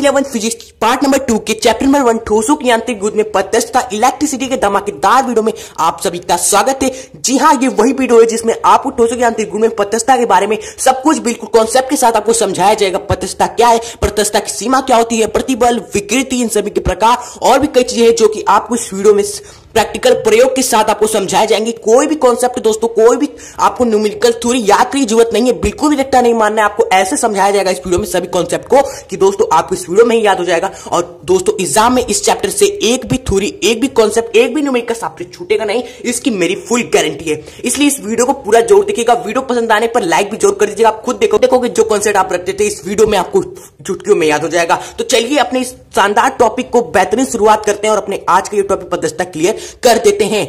11 physics part number 2 के chapter number 1 ठोसों की यांत्रिक गुण में प्रत्यक्षता इलेक्ट्रिसिटी के धमाकेदार वीडियो में आप सभी का स्वागत है। जी हाँ, ये वही वीडियो है जिसमें आपको ठोसों की यांत्रिक गुण में प्रत्यक्षता के बारे में सब कुछ बिल्कुल कॉन्सेप्ट के साथ आपको समझाया जाएगा। प्रत्यक्षता क्या है, प्रत्यक्षता की सीमा क्या होती है, प्रतिबल, विकृति, इन सभी के प्रकार और भी कई चीजें हैं जो कि आपको इस वीडियो में प्रैक्टिकल प्रयोग के साथ आपको समझाए जाएंगे। कोई भी कॉन्सेप्ट दोस्तों, कोई भी आपको न्यूमेरिकल थ्योरी याद करने की जरूरत नहीं है, बिल्कुल भी रट्टा नहीं मानना है। आपको ऐसे समझाया जाएगा इस वीडियो में सभी कॉन्सेप्ट को कि दोस्तों आपको इस वीडियो में ही याद हो जाएगा। और दोस्तों एग्जाम में इस चैप्टर से एक भी थ्योरी, एक भी कॉन्सेप्ट, एक भी न्यूमेरिकल आपसे छूटेगा नहीं, इसकी मेरी फुल गारंटी है। इसलिए इस वीडियो को पूरा जरूर देखिएगा। वीडियो पसंद आने पर लाइक भी जरूर कर दीजिएगा। आप खुद देखोगे जो कॉन्सेप्ट आप रखते थे इस वीडियो में आपको चुटकियों में याद हो जाएगा। तो चलिए अपने इस शानदार टॉपिक को बेहतरीन शुरुआत करते हैं और अपने आज के ये टॉपिक प्रत्यक्षता क्लियर कर देते हैं।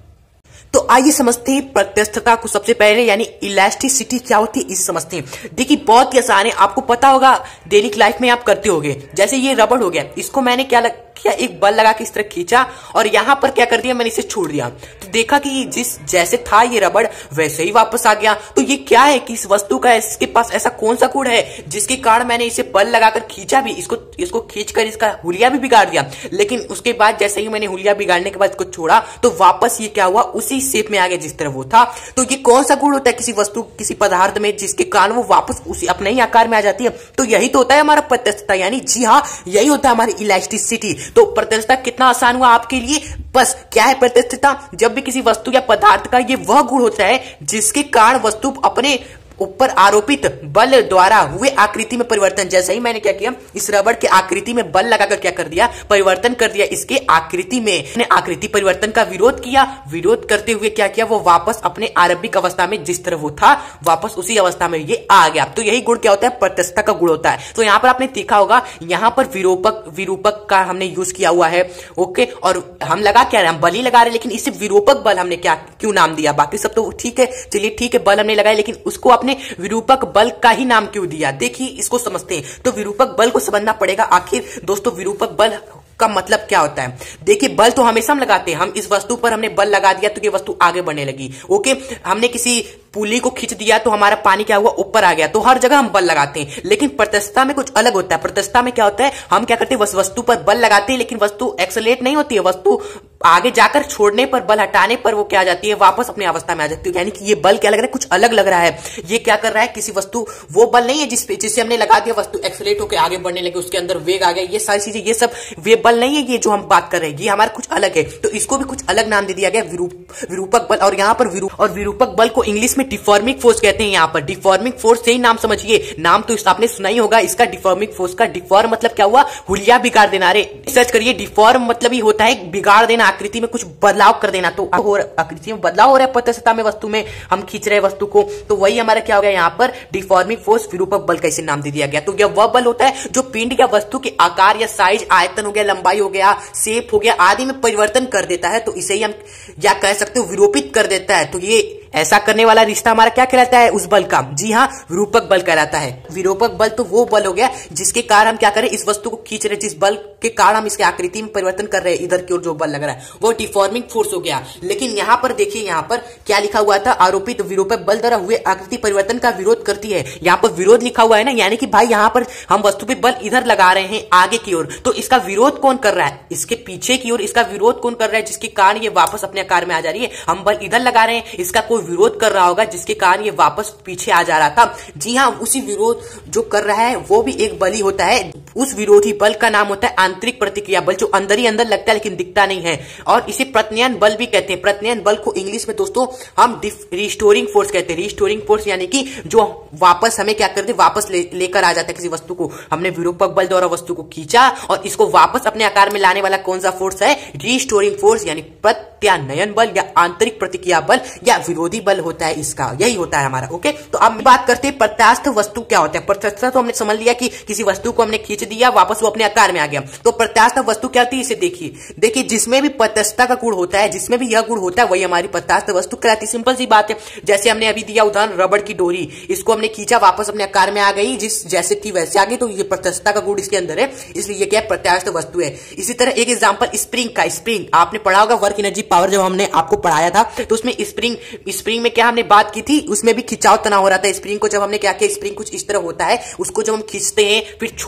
तो आइए समझते हैं प्रत्यक्षता को। सबसे पहले यानी इलास्टिसिटी क्या होती है इस समझते हैं। देखिए बहुत ही आसान है, आपको पता होगा डेली लाइफ में आप करते होगे। जैसे ये रबड़ हो गया, इसको मैंने क्या किया, एक बल लगा के इस तरह खींचा और यहां पर क्या कर दिया, मैंने इसे छोड़ दिया तो देखा कि जैसे था ये रबड़ वैसे ही वापस आ गया। तो ये क्या है कि इस वस्तु का इसके पास ऐसा कौन सा गुण है जिसके कारण मैंने इसे बल लगाकर खींचा भी, इसको खींचकर इसका हुलिया भी बिगाड़ दिया, लेकिन उसके बाद जैसे ही मैंने हुलिया बिगाड़ने के बाद इसको छोड़ा तो वापस ये क्या हुआ, उसी शेप में आ गया जिस तरह वो था। तो ये कौन सा गुण होता है किसी वस्तु, किसी पदार्थ में जिसके कारण वो वापस उसी अपने ही आकार में आ जाती है। तो यही तो होता है हमारा प्रत्यक्षता, यानी जी हाँ यही होता है हमारी इलास्टिसिटी। तो प्रत्यक्षता कितना आसान हुआ आपके लिए। बस क्या है प्रत्यक्षता, जब भी किसी वस्तु या पदार्थ का ये वह गुण होता है जिसके कारण वस्तु अपने ऊपर आरोपित बल द्वारा हुए आकृति में परिवर्तन, जैसे ही मैंने क्या किया, इस रबड़ के आकृति में बल लगाकर क्या कर दिया, परिवर्तन कर दिया इसके आकृति में। मैंने आकृति परिवर्तन का विरोध किया, विरोध करते हुए क्या किया, वो वापस अपने आरंभिक अवस्था में जिस तरह वो था वापस उसी अवस्था में ये आ गया। तो यही गुण क्या होता है, प्रत्यक्षता का गुण होता है। तो यहाँ पर आपने देखा होगा, यहाँ पर विरूपक का हमने यूज किया हुआ है। ओके, और हम लगा क्या रहे, हम बल ही लगा रहे, लेकिन इसे विरूपक बल हमने क्या क्यों नाम दिया, बाकी सब तो ठीक है, चलिए ठीक है, बल हमने लगाया, लेकिन उसको अपने विरूपक बल का ही नाम क्यों दिया। देखिए इसको समझते हैं। तो विरूपक बल को समझना पड़ेगा। आखिर दोस्तों विरूपक बल का मतलब क्या होता है। देखिए बल तो हमेशा हम लगाते हैं, हम इस वस्तु पर हमने बल लगा दिया तो ये वस्तु आगे बढ़ने लगी। ओके, हमने किसी पुली को खींच दिया तो हमारा पानी क्या हुआ, ऊपर आ गया। तो हर जगह हम बल लगाते हैं, लेकिन प्रत्यक्षता में कुछ अलग होता है। प्रत्यक्षता में क्या होता है, हम क्या करते हैं, वस्तु पर बल लगाते हैं, लेकिन वस्तु एक्सेलरेट नहीं होती है, वस्तु आगे जाकर छोड़ने पर, बल हटाने पर वो क्या आ जाती है, वापस अपनी अवस्था में आ जाती है। यानी कि ये बल क्या लग रहा है, कुछ अलग लग रहा है। ये क्या कर रहा है, किसी वस्तु, वो बल नहीं है जिससे हमने लगा दिया वस्तु एक्सेलरेट होकर आगे बढ़ने लगी, उसके अंदर वेग आ गया, ये सारी चीजें, ये सब वे बल नहीं है, ये जो हम बात कर रहे हैं ये हमारा कुछ अलग है। तो इसको भी कुछ अलग नाम दे दिया गया, विरूपक बल। और यहाँ पर विरूपक बल को इंग्लिश में डिफॉर्मिंग फोर्स कहते हैं। यहाँ पर डिफॉर्मिंग फोर्स से ही नाम समझिए, नाम तो आपने सुना ही होगा इसका, डिफॉर्मिंग फोर्स का। डिफॉर्म मतलब क्या हुआ, हुलिया बिगाड़ देना। रे सर्च करिए, डिफॉर्म मतलब ही होता है बिगाड़ देना, आकृति में कुछ बदलाव कर देना। तो आकृति में बदलाव हो रहा है प्रत्यक्षता में, वस्तु में हम खींच रहे हैं वस्तु को, तो वही हमारा क्या हो गया, यहाँ पर डिफॉर्मिंग फोर्स विरूपक बल कैसे नाम दे दिया गया। तो यह वह बल होता है जो पिंड या वस्तु के आकार या साइज, आयतन हो गया, लंबाई हो गया, शेप हो गया आदि में परिवर्तन कर देता है। तो इसे ही हम या कह सकते हो विरूपित कर देता है। तो ये ऐसा करने वाला रिश्ता हमारा क्या कहलाता है, उस बल का, जी हाँ विरूपक बल कहलाता है। विरूपक बल तो वो बल हो गया जिसके कारण हम क्या करें, इस वस्तु को खींच रहे, जिस बल के कारण हम इसके आकृति में परिवर्तन कर रहे हैं, इधर की ओर जो बल लग रहा है वो डिफॉर्मिंग फोर्स हो गया। लेकिन यहाँ पर देखिए, यहाँ पर क्या लिखा हुआ था, आरोपित विरूपक बल द्वारा हुए आकृति परिवर्तन का विरोध करती है। यहाँ पर विरोध लिखा हुआ है ना, यानी कि भाई यहाँ पर हम वस्तु पे बल इधर लगा रहे हैं आगे की ओर, तो इसका विरोध कौन कर रहा है, इसके पीछे की ओर इसका विरोध कौन कर रहा है, जिसके कारण ये वापस अपने आकार में आ जा रही है। हम बल इधर लगा रहे हैं, इसका कोई विरोध कर रहा होगा जिसके कारण ये वापस पीछे आ जा रहा था। जी हाँ, उसी विरोध जो कर रहा है वो भी एक बल ही होता है। उस विरोधी बल का नाम होता है आंतरिक प्रतिक्रिया बल, जो अंदर ही अंदर लगता है लेकिन दिखता नहीं है, और इसे प्रत्यायन बल भी कहते हैं। प्रत्यायन बल को इंग्लिश में दोस्तों हम रिस्टोरिंग फोर्स कहते हैं। रिस्टोरिंग फोर्स यानी कि जो वापस हमें क्या करते, वापस लेकर आ जाता है किसी वस्तु को। हमने विरूपक बल द्वारा वस्तु को खींचा और इसको वापस अपने आकार में लाने वाला कौन सा फोर्स है, रिस्टोरिंग फोर्स, यानी प्रत्यानयन बल या आंतरिक प्रतिक्रिया बल या विरोधी बल होता है इसका, यही होता है हमारा। ओके, तो अब बात करते हैं प्रत्यास्थ वस्तु क्या होता है। प्रत्यास्थ तो हमने समझ लिया कि किसी वस्तु को हमने खींच दिया, वापस वो अपने आकार में आ गया। तो प्रत्यास्थ वस्तु क्या होती है, इसे देखिए जिसमें भी प्रत्यक्षता का गुण होता है, जिसमें भी यह गुण होता है, वही हमारी प्रत्यास्थ वस्तु कहलाती है। सिंपल सी बात है, जैसे हमने अभी दिया उदाहरण रबड़ की डोरी, इसको हमने खींचा, वापस अपने आकार में आ गई, जिस जैसे थी वैसे आ गई, तो ये प्रत्यक्षता का गुण इसके अंदर है, इसलिए ये क्या है, प्रत्यास्थ वस्तु है। इसी तरह एक एग्जांपल स्प्रिंग का, स्प्रिंग आपने पढ़ा होगा, वर्क एनर्जी पावर, जब हमने आपको पढ़ाया था तो उसमें स्प्रिंग में क्या हमने बात की थी, उसमें भी खिंचाव तनाव हो रहा था। स्प्रिंग को जब हमने क्या किया, स्प्रिंग कुछ इस तरह होता है, उसको जब हम खींचते हैं फिर छोड़ देते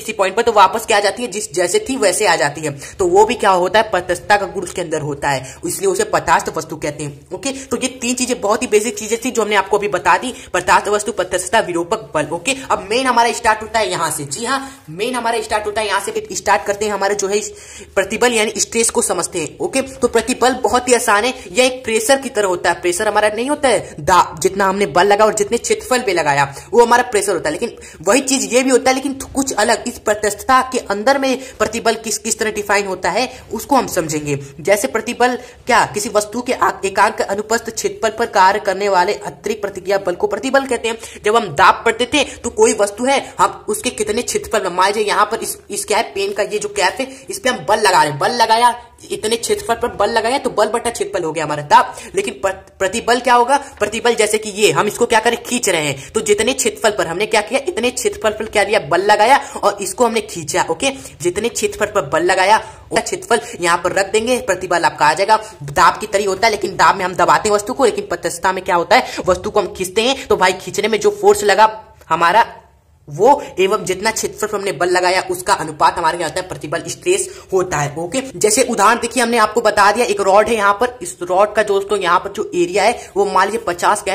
किसी पॉइंट पर तो वापस क्या आ जाती है, जिस जैसे थी वैसे आ जाती है। तो वो भी क्या होता है, प्रत्यस्थता का गुण उसके अंदर होता है, इसलिए उसे प्रत्यास्थ वस्तु कहते हैं। ओके, तो ये तीन चीजें बहुत ही बेसिक चीजें थी जो हमने आपको अभी बता दी, प्रत्यास्थ वस्तु, प्रत्यस्थता, विरूपक बल। ओके, अब मेन हमारा स्टार्ट होता है यहां से। जी हाँ, मेन हमारा स्टार्ट होता है यहां से। स्टार्ट करते हैं हमारे जो है प्रतिबल यानी स्ट्रेस को समझते हैं। ओके, तो प्रतिबल बहुत ही आसान है, यह एक प्रेशर की तरह होता है। प्रेशर हमारा नहीं होता है जितना हमने बल लगा और जितने क्षेत्रफल पे लगाया वो हमारा प्रेशर होता है, लेकिन वही चीज ये भी होता है, लेकिन कुछ अलग। इस प्रत्यस्थता के अंदर में प्रतिबल किस तरह डिफाइन होता है उसको हम समझेंगे। जैसे प्रतिबल क्या, किसी वस्तु के एकांक अनुपस्थ क्षेत्रफल पर कार्य करने वाले अतिरिक्त प्रतिक्रिया बल को प्रतिबल कहते हैं। जब हम दाब पढ़ते थे तो कोई वस्तु है, हम उसके कितने क्षेत्रफल में, मान लीजिए यहाँ पर इस क्या है, पेन का ये जो कैप है, इस पे हम बल लगा रहे हैं, बल लगाया, इतने क्षेत्रफल पर बल लगाया तो बल बटा क्षेत्रफल हो गया हमारा दाब। लेकिन प्रतिबल क्या होगा, प्रतिबल जैसे कि ये हम इसको क्या करें, खींच रहे हैं, तो जितने क्षेत्रफल पर हमने क्या किया, इतने क्षेत्रफल पर क्या दिया, बल लगाया और इसको हमने खींचा। ओके, जितने क्षेत्रफल पर बल लगाया क्षेत्रफल यहाँ पर रख देंगे, प्रतिबल आपका आ जाएगा। दाब की तरह होता है, लेकिन दाब में हम दबाते हैं वस्तु को, लेकिन प्रत्यस्थता में क्या होता है, वस्तु को हम खींचते हैं। तो भाई खींचने में जो फोर्स लगा हमारा वो एवं जितना क्षेत्रफल हमने बल लगाया उसका अनुपात हमारे क्या होता है, प्रतिबल, स्ट्रेस होता है। ओके, जैसे उदाहरण देखिए, हमने आपको बता दिया एक रॉड है यहाँ पर, इस रॉड का दोस्तों यहाँ पर जो एरिया है वो मान लीजिए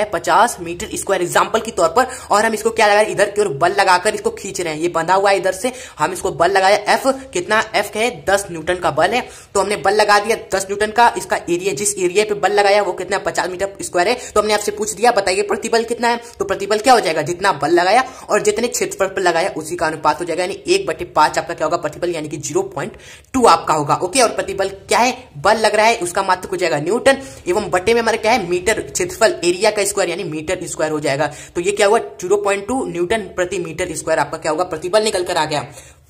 50 मीटर स्क्वायर एग्जांपल के तौर पर, और हम इसको क्या लगा रहे, इधर की ओर बल लगाकर इसको खींच रहे हैं। ये बंधा हुआ है इधर से, हम इसको बल लगाया एफ, कितना एफ है, 10 न्यूटन का बल है, तो हमने बल लगा दिया 10 न्यूटन का। इसका एरिया, जिस एरिया पे बल लगाया वो कितना, 50 मीटर स्क्वायर है। तो हमने आपसे पूछ दिया, बताइए प्रतिबल कितना है, तो प्रतिबल क्या हो जाएगा, जितना बल लगाया और जितने क्षेत्रफल पर लगाया उसी का अनुपात हो जाएगा, यानी 1/5 आपका क्या होगा प्रतिबल, यानी कि 0.2 आपका होगा। ओके, और प्रतिबल क्या है, बल लग रहा है, उसका मात्रक हो जाएगा न्यूटन, एवं बटे में हमारा क्या है, मीटर, क्षेत्रफल एरिया का स्क्वायर यानी मीटर स्क्वायर हो जाएगा। तो ये क्या हुआ, 0.2 न्यूटन प्रति मीटर स्क्वायर आपका क्या होगा, प्रतिबल निकल कर आ गया।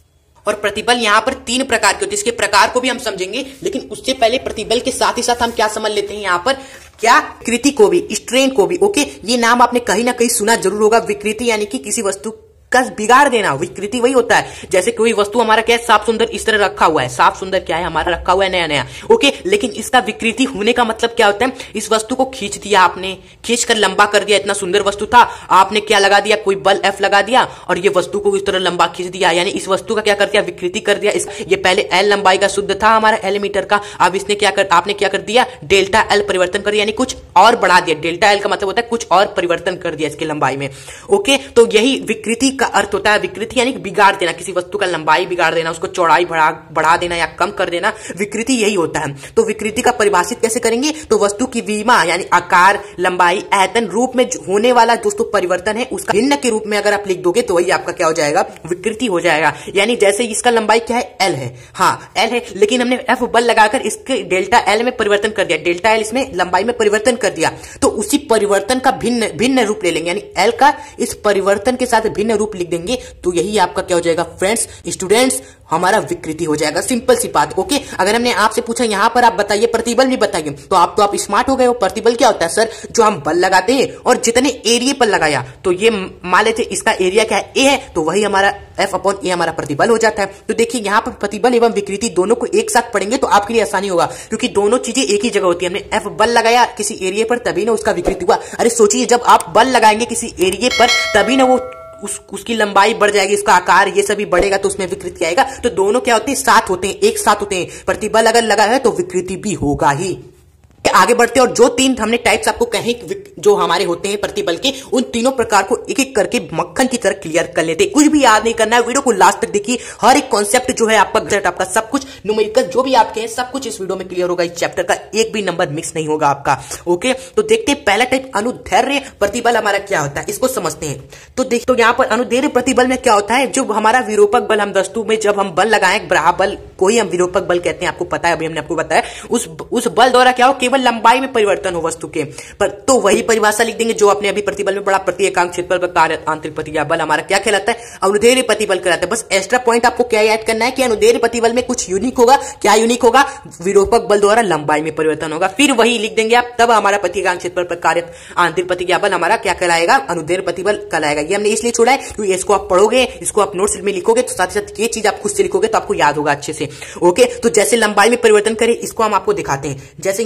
और प्रतिबल यहाँ पर 3 प्रकार के होते हैं, इसके प्रकार को भी हम समझेंगे, लेकिन उससे पहले प्रतिबल के साथ ही साथ हम क्या समझ लेते हैं यहाँ पर, क्या, विकृति को भी, स्ट्रेन को भी। ओके, ये नाम आपने कहीं ना कहीं सुना जरूर होगा। विकृति यानी कि किसी वस्तु का बिगाड़ देना, विकृति वही होता है। जैसे कोई वस्तु हमारा क्या है, साफ सुंदर इस तरह रखा हुआ है, साफ सुंदर क्या है हमारा रखा हुआ है नया नया। ओके, लेकिन इसका विकृति होने का मतलब क्या होता है, इस वस्तु को खींच दिया आपने, खींच कर लंबा कर दिया, इतना सुंदर वस्तु था, आपने क्या लगा दिया, कोई बल एफ लगा दिया और ये वस्तु को इस तरह लंबा खींच दिया, यानी इस वस्तु का क्या कर दिया, विकृति कर दिया। ये पहले एल लंबाई का शुद्ध था हमारा, एल मीटर का, अब इसने आपने क्या कर दिया, डेल्टा एल परिवर्तन कर दिया, यानी कुछ और बढ़ा दिया। डेल्टा एल का मतलब होता है कुछ और परिवर्तन कर दिया इसकी लंबाई में। ओके, तो यही विकृति का अर्थ होता है। विकृति यानी बिगाड़ देना, किसी वस्तु का लंबाई बिगाड़ देना, उसको चौड़ाई बढ़ा देना या कम कर देना, विकृति यही होता है। तो विकृति का परिभाषित कैसे करेंगे, तो वस्तु की विमा यानी आकार, लंबाई, आयतन, रूप में होने वाला दोस्तों परिवर्तन है, उसका भिन्न के रूप में अगर आप लिख दोगे तो वही आपका क्या हो जाएगा, विकृति हो जाएगा। यानी जैसे इसका लंबाई क्या है, एल है, हाँ एल है, लेकिन हमने एफ बल लगाकर इसके डेल्टा एल में परिवर्तन कर दिया, डेल्टा एल इसमें लंबाई में परिवर्तन कर दिया, तो उसी परिवर्तन का भिन्न रूप ले लेंगे, यानी एल का इस परिवर्तन के साथ भिन्न रूप लिख देंगे, तो यही आपका क्या हो जाएगा फ्रेंड्स, स्टूडेंट्स, हमारा विकृति हो जाएगा। सिंपल सी बात। ओके, अगर हमने आपसे पूछा यहां पर आप बताइए प्रतिबल भी बताइए, तो आप स्मार्ट हो गए हो। प्रतिबल क्या होता है सर, जो हम बल लगाते हैं और जितने एरिया पर लगाया, तो ये मान लेते इसका एरिया क्या है, ए है, तो वही हमारा F/A हमारा प्रतिबल हो जाता है। तो देखिए यहां पर प्रतिबल एवं विकृति दोनों को एक साथ पढ़ेंगे तो आपके लिए आसानी होगा, क्योंकि दोनों चीजें एक ही जगह होती है। हमने F बल लगाया किसी एरिया पर, तभी ना उसका विकृति हुआ। अरे सोचिए, जब आप बल लगाएंगे किसी एरिया पर तभी ना वो उसकी लंबाई बढ़ जाएगी, उसका आकार ये सभी बढ़ेगा, तो उसमें विकृति आएगा। तो दोनों क्या होते हैं, साथ होते हैं, एक साथ होते हैं। प्रतिबल अगर लगा है तो विकृति भी होगा ही। आगे बढ़ते हैं, और जो 3 हमने टाइप्स आपको कहे जो हमारे होते हैं प्रतिबल के, उन तीनों प्रकार को एक एक करके मक्खन की तरह क्लियर कर लेते हैं। कुछ भी याद नहीं करना है, वीडियो को लास्ट तक देखिए। हर एक कॉन्सेप्ट जो है आपका सब कुछ न्यूमेरिकल जो भी आपके हैं सब कुछ इस वीडियो में क्लियर होगा। इस चैप्टर का एक भी नंबर मिक्स नहीं होगा आपका। ओके, तो देखते हैं पहला टाइप अनुदैर्ध्य प्रतिबल हमारा क्या होता है, इसको समझते हैं। तो देखिए, तो यहाँ पर अनुदैर्ध्य प्रतिबल में क्या होता है, जो हमारा विरूपक बल, हम वस्तु में जब हम बल लगाएं, बराबर बल को ही हम विरूपक बल कहते हैं, आपको पता है, अभी हमने आपको बताया। उस बल द्वारा क्या हो, केवल लंबाई में परिवर्तन हो वस्तु के पर, तो वही परिभाषा लिख देंगे जो अपने अभी प्रतिबल में पढ़ा। प्रति एकांक क्षेत्रफल पर कार्य आंतरिक प्रतिक्रिया बल हमारा क्या कहलाता है, अनुदैर्ध्य प्रतिबल कहलाता है। बस एक्स्ट्रा पॉइंट आपको क्या याद करना है कि अनुदैर्ध्य प्रतिबल में कुछ यूनिक होगा। क्या यूनिक होगा, विरूपक बल द्वारा लंबाई में परिवर्तन होगा, फिर वही लिख देंगे आप, तब हमारा प्रति एकांक क्षेत्रफल पर कार्य आंतरिक प्रतिक्रिया बल हमारा क्या कहलाएगा, अनुदैर्ध्य प्रतिबल कहलाएगा। ये हमने इसलिए छोड़ा है क्योंकि इसको आप पढ़ोगे, इसको आप नोट्स में लिखोगे, तो साथ ही साथ ये चीज आप खुद से लिखोगे तो आपको याद होगा अच्छे से। ओके, तो जैसे लंबाई में परिवर्तन करें, इसको हम आपको दिखाते हैं। जैसे यहाँ पर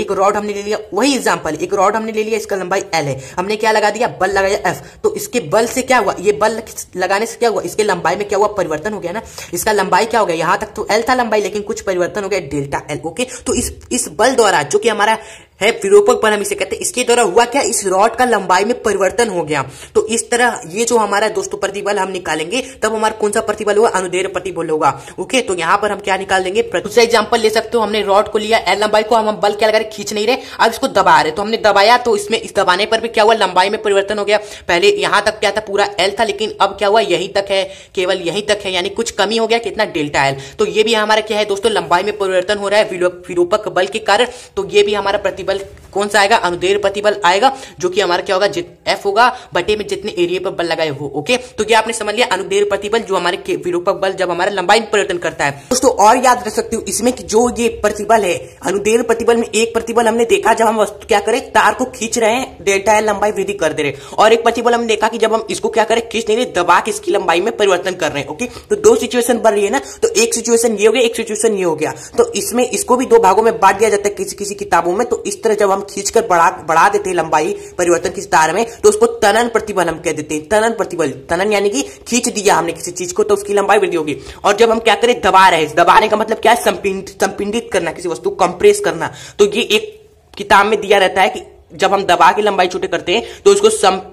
एक रॉड हमने ले लिया, वही एग्जांपल, एक रॉड हमने ले लिया, इसका लंबाई L है, हमने क्या लगा दिया, बल लगाया F, तो इसके बल से क्या हुआ, ये बल लगाने से क्या हुआ, इसके लंबाई में क्या हुआ, परिवर्तन हो गया ना। इसका लंबाई क्या हो गया, यहां तक तो L था लंबाई, लेकिन कुछ परिवर्तन हो गया, डेल्टा L। ओके, तो इस बल द्वारा जो कि हमारा है विरूपक बल हम इसे कहते हैं, इसके द्वारा हुआ क्या, इस रॉड का लंबाई में परिवर्तन हो गया। तो इस तरह ये जो हमारा दोस्तों प्रतिबल हम निकालेंगे, तब हमारा कौन सा प्रतिबल होगा, अनुदैर्ध्य प्रतिबल होगा। ओके, तो यहां पर हम क्या निकाल देंगे, दूसरा एग्जांपल ले सकते हो, हमने रॉड को लिया, L लंबाई को, हम बल क्या लगा रहे, खींच नहीं रहे, अब इसको दबा रहे, तो हमने दबाया, तो इसमें इस दबाने पर भी क्या हुआ, लंबाई में परिवर्तन हो गया। पहले यहां तक क्या था, पूरा L था, लेकिन अब क्या हुआ, यहीं तक है, केवल यहीं तक है, यानी कुछ कमी हो गया, कितना, डेल्टा L। तो ये भी हमारा क्या है दोस्तों, लंबाई में परिवर्तन हो रहा है विरूपक बल के कारण। तो ये भी हमारा प्रतिबल कौन सा आएगा, अनुदैर्ध्य प्रतिबल आएगा, जो कि हमारा क्या होगा, F होगा बटे में जितने एरिया पर बल लगाए हो। ओके, तो ये आपने समझ लिया, अनुदैर्ध्य प्रतिबल जो हमारे विरूपक बल जब हमारे लंबाई में परिवर्तन करता है। दोस्तों और याद रख सकते हो इसमें कि जो ये प्रतिबल है, अनुदैर्ध्य प्रतिबल में एक प्रतिबल हमने देखा जब हम वस्तु क्या करें, तार को खींच रहे हैं, डेल्टा L लंबाई वृद्धि कर दे रहे, और एक प्रतिबल हमने देखा कि जब हम इसको क्या करें, खींच नहीं रहे, दबा के इसकी लंबाई में परिवर्तन कर रहे हैं। ओके, तो दो सिचुएशन बन रही है ना, तो एक सिचुएशन ये हो गया, एक सिचुएशन ये हो गया, तो इसमें इसको भी दो भागों में बांट दिया जाता है किसी किसी किताबों में। तो इस तरह जब हम खींचकर बढ़ा देते हैं लंबाई परिवर्तन की तार में, तो उसको तनन प्रतिबल हम कह देते हैं। तनन प्रतिबल, तनन यानी कि खींच दिया हमने किसी चीज को, तो उसकी लंबाई वृद्धि होगी। और जब हम क्या करें, दबा रहे हैं, दबाने का मतलब क्या है, संपिंडित करना, किसी वस्तु को कंप्रेस करना। तो ये एक किताब में दिया रहता है कि जब हम दबा के लंबाई छोटे करते हैं तो इसको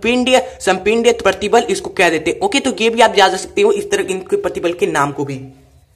संपिंडीय प्रतिबल इसको कह देते हैं। ओके, तो ये भी आप जान सकते हो इस तरह इनके प्रतिबल के नाम को भी।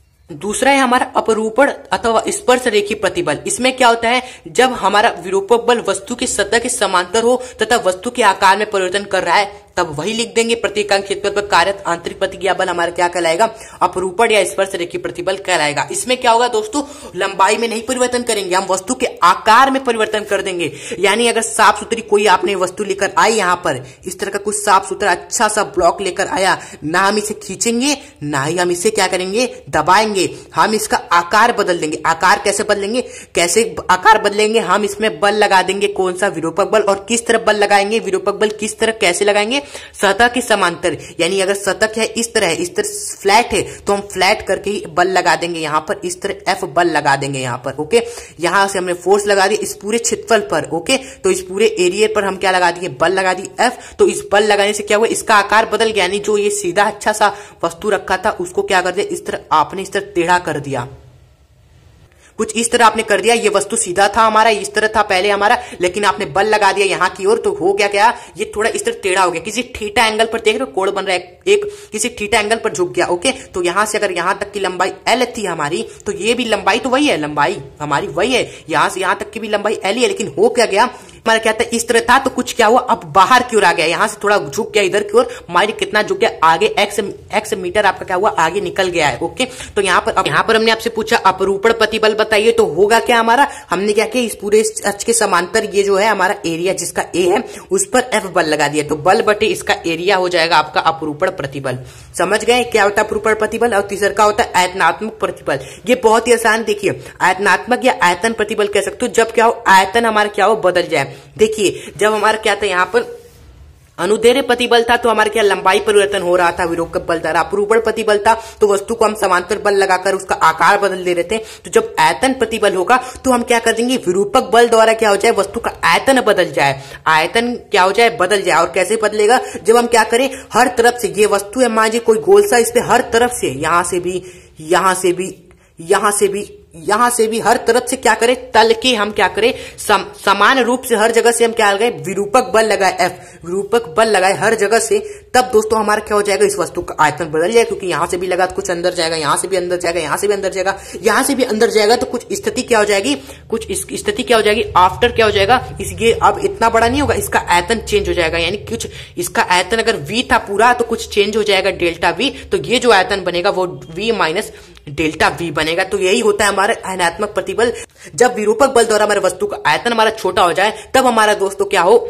दूसरा है हमारा अपरूपण अथवा स्पर्श रेखी प्रतिबल। इसमें क्या होता है, जब हमारा विरूपक बल वस्तु की सतह के समांतर हो तथा वस्तु के आकार में परिवर्तन कर रहा है, तब वही लिख देंगे, प्रत्येकांक क्षेत्रफल पर कार्यरत आंतरिक प्रतिक्रिया बल हमारा क्या कहलाएगा, अपरूपण या स्पर्श रेखी प्रतिबल कहलाएगा। इसमें क्या होगा दोस्तों, लंबाई में नहीं परिवर्तन करेंगे, हम वस्तु के आकार में परिवर्तन कर देंगे। यानी अगर साफ सुथरी कोई आपने वस्तु लेकर आई, यहां पर इस तरह का कुछ साफ सुथरा अच्छा सा ब्लॉक लेकर आया, ना हम इसे खींचेंगे, ना ही हम इसे क्या करेंगे, दबाएंगे, हम इसका आकार बदल देंगे। आकार कैसे बदलेंगे, कैसे आकार बदलेंगे, हम इसमें बल लगा देंगे, कौन सा, विरूपक बल। और किस तरह बल लगाएंगे, विरूपक बल किस तरह, कैसे लगाएंगे, सतह के समांतर। यानी अगर सतह है इस तरह है, इस तरह फ्लैट है, तो हम फ्लैट करके ही बल लगा देंगे यहां पर, इस तरह F बल लगा देंगे यहां पर। ओके, यहां से हमने फोर्स लगा दिया इस पूरे क्षेत्रफल पर। ओके, तो इस पूरे एरिया पर हम क्या लगा दिए, बल लगा दी F। तो इस बल लगाने से क्या हुआ, इसका आकार बदल गया, यानी जो ये सीधा अच्छा सा वस्तु रखा था उसको क्या कर दिया, इस तरह आपने इस तरह टेढ़ा कर दिया, कुछ इस तरह आपने कर दिया। ये वस्तु सीधा था हमारा, इस तरह था पहले हमारा, लेकिन आपने बल लगा दिया यहां की ओर, तो हो गया क्या, ये थोड़ा इस तरह टेढ़ा हो गया, किसी थीटा एंगल पर, देख रहे हो कोण बन रहा है एक, किसी थीटा एंगल पर झुक गया। ओके, तो यहां से अगर यहां तक की लंबाई L थी हमारी, तो ये भी लंबाई तो वही है, लंबाई हमारी वही है, यहां से यहां तक की भी लंबाई L ही है, लेकिन हो क्या गया, हमारा क्या था, इस तरह था, तो कुछ क्या हुआ, अब बाहर की ओर आ गया, यहां से थोड़ा झुक गया इधर की ओर, हमारी कितना झुक गया, आगे x मीटर आपका क्या हुआ, आगे निकल गया है। ओके, तो यहां पर हमने आपसे पूछा अपरूपण प्रतिबल बताइए, तो होगा क्या हमारा, हमने क्या किया, इस पूरे अक्ष के समांतर ये जो है हमारा एरिया जिसका A है, उस पर F बल लगा दिया, तो बल बटे इसका एरिया हो जाएगा आपका अपरूपण प्रतिबल। समझ गए क्या होता है अपरूपण प्रतिबल। और तीसरा का होता है आयतनात्मक प्रतिबल। ये बहुत ही आसान, देखिए आयतनात्मक या आयतन प्रतिबल कह सकते हो, जब क्या हो, आयतन हमारा क्या हो, बदल जाए। देखिए जब हमारा क्या था, यहां पर अनुदैर्ध्य प्रतिबल था तो हमारे क्या लंबाई परिवर्तन हो रहा था विरूपक बल द्वारा, अपरूपण प्रतिबल था तो वस्तु को हम समांतर बल लगाकर उसका आकार बदल दे रहे थे। तो जब आयतन प्रतिबल होगा तो हम क्या कर देंगे, विरूपक बल द्वारा क्या हो जाए, वस्तु का आयतन बदल जाए, आयतन क्या हो जाए, बदल जाए। और कैसे बदलेगा, जब हम क्या करें, हर तरफ से ये वस्तु है, मान लीजिए कोई गोल सा, इस पे हर तरफ से, यहां से भी, यहां से भी, यहां से भी, यहां से भी, हर तरफ से क्या करें, तल के हम क्या करें, समान रूप से हर जगह से हम क्या लगाए, विरूपक बल लगाए F, विरूपक बल लगाए हर जगह से, तब दोस्तों हमारा क्या हो जाएगा, इस वस्तु का आयतन बदल जाएगा, क्योंकि यहां से भी लगा तो कुछ अंदर जाएगा, यहां से भी अंदर जाएगा, यहां से भी अंदर जाएगा, यहां से भी अंदर जाएगा, तो कुछ स्थिति क्या हो जाएगी, कुछ स्थिति क्या हो जाएगी, आफ्टर क्या हो जाएगा, ये अब इतना बड़ा नहीं होगा, इसका आयतन चेंज हो जाएगा, यानी कुछ इसका आयतन अगर V था पूरा तो कुछ चेंज हो जाएगा डेल्टा V, तो ये जो आयतन बनेगा वो V माइनस डेल्टा V बनेगा। तो यही होता है हमारा आयनात्मक प्रतिबल। जब विरूपक बल द्वारा हमारे वस्तु का आयतन हमारा छोटा हो जाए, तब हमारा दोस्तों क्या हो,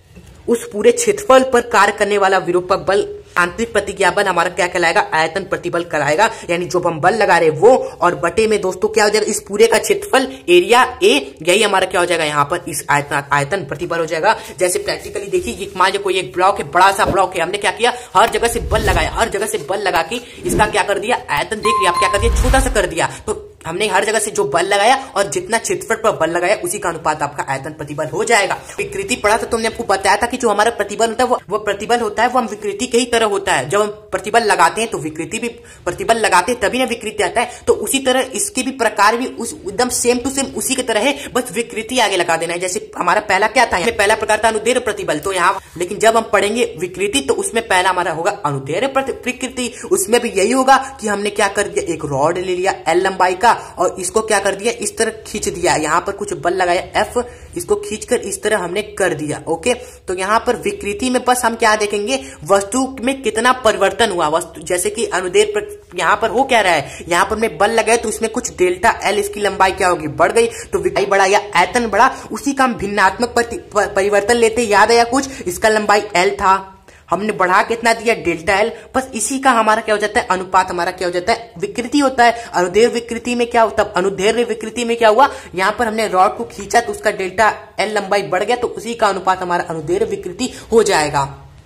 उस पूरे क्षेत्रफल पर कार्य करने वाला विरूपक बल, आंतरिक प्रतिक्रिया बल हमारा क्या कहलाएगा, आयतन प्रतिबल कहलाएगा। यानी जो हम बल लगा रहे वो, और बटे में दोस्तों क्या हो जाएगा, इस पूरे का क्षेत्रफल एरिया A, यही हमारा क्या हो जाएगा, यहाँ पर इस आयतन प्रतिबल हो जाएगा। जैसे प्रैक्टिकली देखिए, मान लीजिए कोई एक ब्लॉक है, बड़ा सा ब्लॉक है, हमने क्या किया, हर जगह से बल लगाया, हर जगह से बल लगा के इसका क्या कर दिया, आयतन देख लिया, आप क्या कर दिया, छोटा सा कर दिया, तो हमने हर जगह से जो बल लगाया और जितना क्षेत्रफल पर बल लगाया उसी का अनुपात आपका आयतन प्रतिबल हो जाएगा। विकृति पढ़ा तो तुमने आपको बताया था कि जो हमारा प्रतिबल होता है वो प्रतिबल होता है वो हम विकृति के ही तरह होता है। जब हम प्रतिबल लगाते हैं तो विकृति भी, प्रतिबल लगाते हैं तभी ना विकृति आता है, तो उसी तरह इसके भी प्रकार भी उस एकदम सेम टू सेम उसी की तरह है, बस विकृति आगे लगा देना है। जैसे हमारा पहला क्या था, पहला प्रकार था अनुदैर्ध्य प्रतिबल, तो यहाँ लेकिन जब हम पढ़ेंगे विकृति तो उसमें पहला हमारा होगा अनुदैर्ध्य प्रकृति। उसमें भी यही होगा कि हमने क्या कर दिया, एक रॉड ले लिया L लंबाई का और इसको क्या कर दिया, इस तरह खींच दिया, यहाँ पर कुछ बल लगाया F, इसको खींचकर इस तरह हमने कर दिया। ओके, तो यहाँ पर विकृति में बस हम क्या देखेंगे, वस्तु में कितना परिवर्तन हुआ। वस्तु जैसे कि अनुदैर्ध्य यहाँ पर हो क्या रहा है, यहाँ पर मैं बल लगाया तो इसमें कुछ डेल्टा L, इसकी लंबाई क्या होगी, बढ़ गई, तो विकृति बढ़ा या आयतन बढ़ा। उसी का हम भिन्नात्मक परिवर्तन लेते, याद आया कुछ, इसका लंबाई L था, हमने बढ़ा कितना दिया, डेल्टा L, बस इसी का हमारा क्या हो जाता है, अनुपात हमारा क्या हो जाता है, विकृति होता है। अनुदैर्ध्य विकृति में क्या होता है, अनुदैर्ध्य विकृति में क्या हुआ, यहाँ पर हमने रॉड को खींचा तो उसका डेल्टा L लंबाई बढ़ गया, तो उसी का अनुपात हमारा अनुदैर्ध्य विकृति हो जाएगा।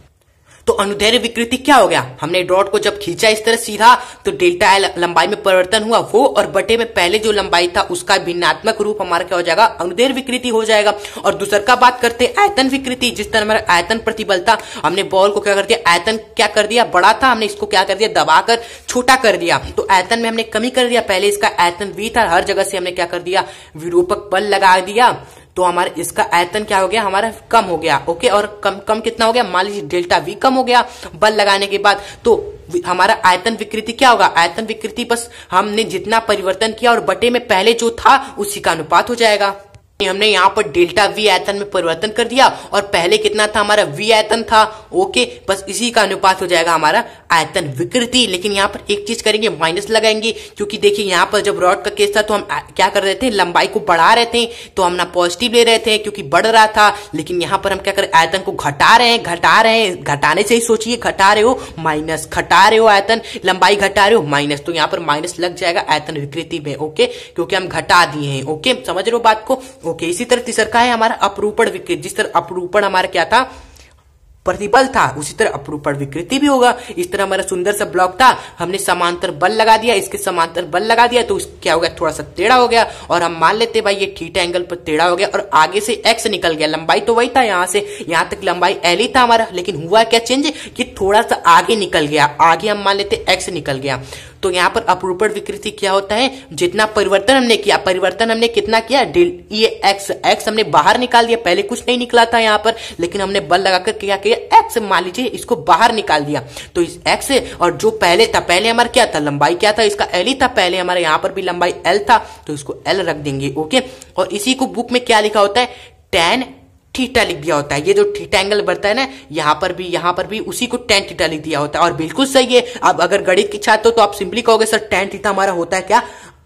तो अनुदैर्ध्य विकृति क्या हो गया, हमने रॉड को जब खींचा इस तरह सीधा तो डेल्टा L लंबाई में परिवर्तन हुआ वो, और बटे में पहले जो लंबाई था उसका भिन्नात्मक रूप हमारा क्या हो जाएगा, अनुदैर्ध्य विकृति हो जाएगा। और दूसरा का बात करते हैं आयतन विकृति। जिस तरह हमारा आयतन प्रतिबल था, हमने बॉल को क्या कर दिया, आयतन क्या कर दिया, बड़ा था, हमने इसको क्या कर दिया, दबाकर छोटा कर दिया, तो आयतन में हमने कमी कर दिया। पहले इसका आयतन V था, हर जगह से हमने क्या कर दिया, विरूपक बल लगा दिया, तो हमारा इसका आयतन क्या हो गया, हमारा कम हो गया। ओके, और कम कितना हो गया, मान लीजिए डेल्टा V कम हो गया बल लगाने के बाद, तो हमारा आयतन विकृति क्या होगा, आयतन विकृति बस हमने जितना परिवर्तन किया और बटे में पहले जो था उसी का अनुपात हो जाएगा। हमने यहाँ पर डेल्टा V आयतन में परिवर्तन कर दिया और पहले कितना था, हमारा V आयतन था। ओके, बस इसी का अनुपात हो जाएगा हमारा आयतन विकृति। लेकिन यहाँ पर एक चीज करेंगे, माइनस लगाएंगे, क्योंकि देखिए यहाँ पर जब रॉड का केस था तो हम क्या कर रहे थे, लंबाई को बढ़ा रहे थे, तो हम ना पॉजिटिव ले रहे थे क्योंकि बढ़ रहा था। लेकिन यहाँ पर हम क्या करें, आयतन को घटा रहे हैं, घटाने से ही सोचिए, घटा रहे हो माइनस, घटा रहे हो आयतन, लंबाई घटा रहे हो माइनस, तो यहाँ पर माइनस लग जाएगा आयतन विकृति में। ओके, क्योंकि हम घटा दिए हैं। ओके, समझ रहे हो बात को। ओके, इसी तरह तीसरा का है हमारा अपरूपण विकृति। जिस तरह अपरूपण हमारा क्या था, प्रतिबल था, उसी तरह अपरूपण विकृति भी होगा। इस तरह हमारा सुंदर सा ब्लॉक था, हमने समांतर बल लगा दिया, इसके समांतर बल लगा दिया तो क्या हो गया, थोड़ा सा टेढ़ा हो गया, और हम मान लेते भाई ये थीटा एंगल पर टेढ़ा हो गया, और आगे से x निकल गया। लंबाई तो वही था, यहाँ से यहाँ तक लंबाई L ही था हमारा, लेकिन हुआ क्या चेंज, कि थोड़ा सा आगे निकल गया, आगे हम मान लेते x निकल गया। तो यहाँ पर अपरूपण विकृति क्या होता है, जितना परिवर्तन हमने किया, परिवर्तन हमने कितना किया, ये x हमने बाहर निकाल दिया, पहले कुछ नहीं निकला था यहाँ पर, लेकिन हमने बल लगाकर क्या किया, x मान लीजिए इसको बाहर निकाल दिया, तो इस x और जो पहले था, पहले हमारा क्या था, लंबाई क्या था, इसका L ही था, पहले हमारे यहाँ पर भी लंबाई L था, तो इसको L रख देंगे। ओके, और इसी को बुक में क्या लिखा होता है, tan थीटा लिख दिया होता है। ये जो थीटा एंगल बढ़ता है ना, यहाँ पर भी उसी को tan थीटा लिख दिया होता है, और बिल्कुल सही है। अब अगर गणित की छात्र हो तो आप सिंपली कहोगे सर tan थीटा हमारा होता है क्या,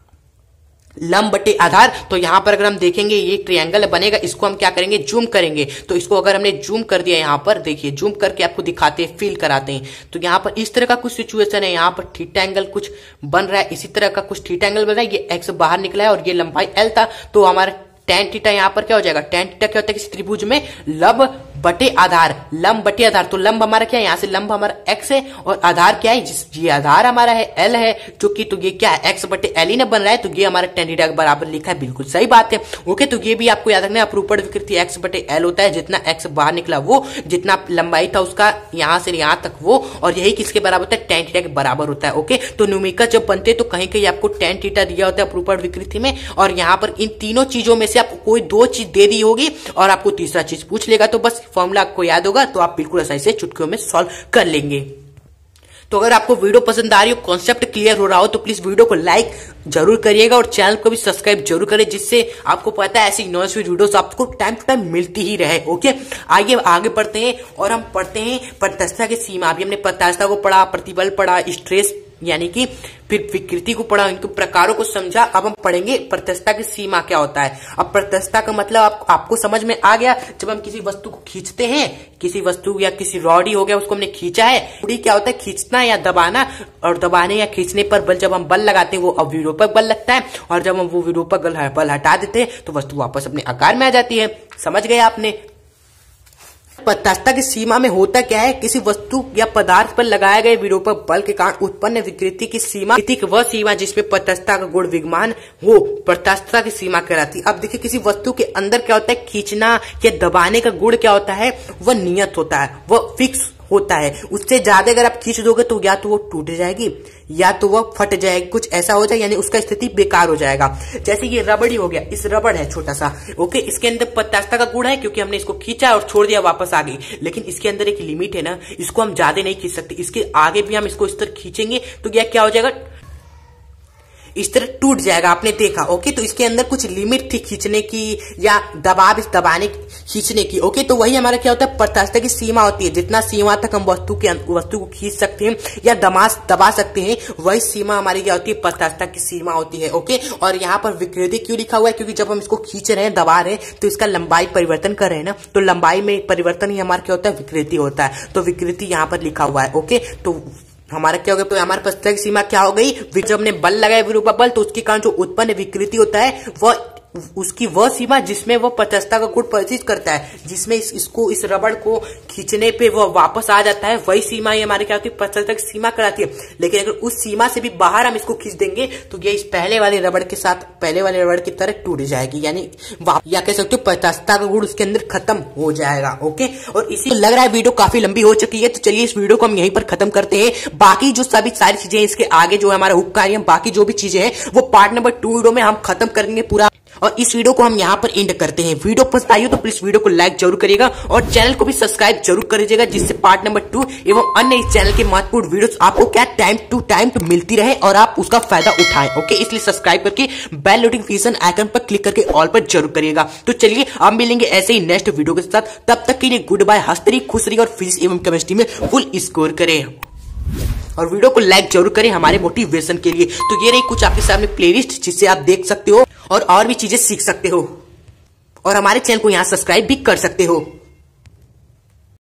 लंब बटे आधार। तो यहाँ पर अगर हम देखेंगे ये ट्रायंगल बनेगा, इसको हम क्या करेंगे, जूम करेंगे, तो इसको अगर हमने जूम कर दिया, यहाँ पर देखिए जूम करके आपको दिखाते हैं, फील कराते हैं, तो यहाँ पर इस तरह का कुछ सिचुएशन है, यहाँ पर थीटा एंगल कुछ बन रहा है, इसी तरह का कुछ थीटा एंगल बन रहा है, ये x बाहर निकला है और ये लंबाई L था, तो हमारा tan थीटा यहाँ पर क्या हो जाएगा, tan थीटा क्या होता है, किसी त्रिभुज में लंब बटे आधार, लंब बटे आधार, तो लंब हमारा क्या है, यहाँ से लंब हमारा x है और आधार क्या है, ये आधार हमारा है L है, जो कि तो ये क्या है, x बटे L ही ना बन रहा है, तो ये हमारा tan थीटा के बराबर लिखा है, बिल्कुल सही बात है। ओके, तो ये भी आपको याद रखना है, अपरूपण विकृति x बटे L होता है, जितना x बाहर निकला वो, जितना लंबाई था उसका यहाँ से यहाँ तक वो, और यही किसके बराबर होता है, tan थीटा के बराबर होता है। ओके, तो न्यूमेरिकल जब बनते हैं तो कहीं कहीं आपको tan थीटा दिया होता है अपरूपण विकृति में, और यहाँ पर इन तीनों चीजों में से आपको कोई दो चीज दे दी होगी और आपको तीसरा चीज पूछ लेगा, तो बस फॉर्मूला आपको याद होगा तो आप बिल्कुल आसानी से चुटकियों में सॉल्व कर लेंगे। तो अगर आपको वीडियो पसंद आ रही हो, कॉन्सेप्ट क्लियर हो रहा हो, तो प्लीज वीडियो को लाइक जरूर करिएगा और चैनल को भी सब्सक्राइब जरूर करें, जिससे आपको पता है ऐसी नॉलेज वीडियोस आपको टाइम टू टाइम मिलती ही रहे। ओके, आगे बढ़ते हैं और हम पढ़ते हैं प्रत्यक्षता की सीमा। अभी हमने प्रत्यक्षता को पढ़ा, प्रतिबल पढ़ा, स्ट्रेस यानी कि फिर विकृति को पढ़ा, इनके प्रकारों को समझा। अब हम पढ़ेंगे प्रत्यक्षता की सीमा क्या होता है। अब प्रत्यक्षता का मतलब आपको समझ में आ गया, जब हम किसी वस्तु को खींचते हैं, किसी वस्तु या किसी रॉड ही हो गया उसको हमने खींचा है, रॉड क्या होता है, खींचना या दबाना, और दबाने या खींचने पर बल जब हम बल लगाते हैं वो अविरूपक बल लगता है, और जब हम वो विरूपक बल हटा देते हैं तो वस्तु वापस अपने आकार में आ जाती है। समझ गए आपने। तटस्थता की सीमा में होता क्या है, किसी वस्तु या पदार्थ पर लगाए गए विरूपक बल के कारण उत्पन्न विकृति की सीमा, वह सीमा जिसमें तटस्थता का गुण विद्यमान हो तटस्थता की सीमा कहलाती है। अब देखिए किसी वस्तु के अंदर क्या होता है, खींचना या दबाने का गुण क्या होता है, वह नियत होता है, वह फिक्स होता है। उससे ज्यादा अगर आप खींच दोगे तो या तो वो टूट जाएगी या तो वह फट जाएगी, कुछ ऐसा हो जाए, यानी उसका स्थिति बेकार हो जाएगा। जैसे ये रबड़ी हो गया, इस रबड़ है छोटा सा, ओके, इसके अंदर तटस्थता का गुण है क्योंकि हमने इसको खींचा और छोड़ दिया, वापस आ गई, लेकिन इसके अंदर एक लिमिट है ना, इसको हम ज्यादा नहीं खींच सकते, इसके आगे भी हम इसको इस तरह खींचेंगे तो क्या हो जाएगा, इस तरह टूट जाएगा, आपने देखा, ओके। तो इसके अंदर कुछ लिमिट थी खींचने की या दबाने खींचने की, ओके। तो वही हमारा क्या होता है, तटस्थता की सीमा होती है, जितना सीमा तक हम वस्तु को खींच सकते हैं या दबा सकते हैं, वही सीमा हमारी क्या होती है, तटस्थता की सीमा होती है, ओके। और यहाँ पर विकृति क्यों लिखा हुआ है, क्योंकि जब हम इसको खींच रहे हैं, दबा रहे हैं, तो इसका लंबाई परिवर्तन कर रहे हैं ना, तो लंबाई में परिवर्तन ही हमारा क्या होता है, विकृति होता है, तो विकृति यहाँ पर लिखा हुआ है, ओके। तो हमारा क्या हो गया, तो हमारे तटस्थता की सीमा क्या हो गई, जब हमने बल लगाया विरूपक बल, तो उसके कारण जो उत्पन्न विकृति होता है वह सीमा जिसमें वह तटस्थता का गुण परिचित करता है, जिसमें इस रबड़ को खींचने पे वह वापस आ जाता है, वही सीमा ही हमारे क्या होती है, तटस्थता की सीमा कराती है। लेकिन अगर उस सीमा से भी बाहर हम इसको खींच देंगे तो ये इस पहले वाले रबड़ के साथ पहले वाले रबड़ की तरह टूट जाएगी, यानी या कह सकते हो तटस्थता का गुण उसके अंदर खत्म हो जाएगा, ओके। और इसी लग रहा है वीडियो काफी लंबी हो चुकी है, तो चलिए इस वीडियो को हम यहीं पर खत्म करते हैं। बाकी जो सारी चीजें इसके आगे जो है हमारा हुक कार्य, बाकी जो भी चीजें हैं वो पार्ट नंबर 2 वीडियो में हम खत्म करेंगे पूरा, और इस वीडियो को हम यहाँ पर एंड करते हैं। वीडियो पसंद आई हो तो प्लीज वीडियो को लाइक जरूर करिएगा और चैनल को भी सब्सक्राइब जरूर करिएगा, जिससे पार्ट नंबर 2 एवं अन्य इस चैनल के महत्वपूर्ण वीडियोस आपको क्या टाइम टू टाइम मिलती रहे और आप उसका फायदा उठाएं, ओके। इसलिए सब्सक्राइब करके बेल नोटिफिकेशन आइकन पर क्लिक करके ऑल पर जरूर करिएगा। तो चलिए अब मिलेंगे ऐसे ही नेक्स्ट वीडियो के साथ, तब तक के लिए गुड बाय, हंसते रहिए, खुश रहिए और फिजिक्स एवं केमिस्ट्री में फुल स्कोर करें, और वीडियो को लाइक जरूर करें हमारे मोटिवेशन के लिए। तो ये रही कुछ आपके सामने प्लेलिस्ट जिससे आप देख सकते हो और भी चीजें सीख सकते हो, और हमारे चैनल को यहाँ सब्सक्राइब भी कर सकते हो।